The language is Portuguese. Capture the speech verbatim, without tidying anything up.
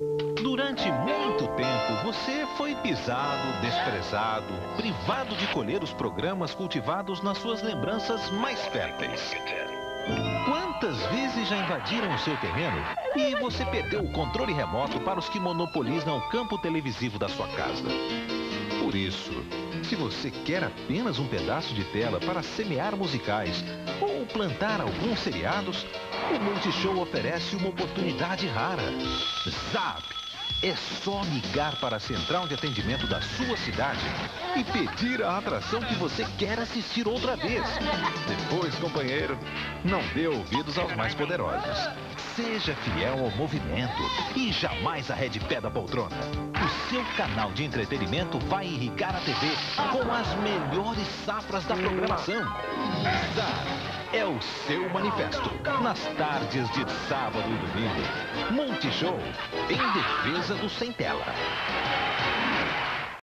Durante muito tempo, você foi pisado, desprezado, privado de colher os programas cultivados nas suas lembranças mais férteis. Quantas vezes já invadiram o seu terreno e você perdeu o controle remoto para os que monopolizam o campo televisivo da sua casa? Por isso, se você quer apenas um pedaço de tela para semear musicais ou plantar alguns seriados, o Multishow oferece uma oportunidade rara. Zap! É só ligar para a central de atendimento da sua cidade e pedir a atração que você quer assistir outra vez. Depois, companheiro, não dê ouvidos aos mais poderosos. Seja fiel ao movimento e jamais arrede pé da poltrona. O seu canal de entretenimento vai irrigar a T V com as melhores safras da programação. Zap! É o seu manifesto, nas tardes de sábado e domingo. Multishow, em defesa do sem tela.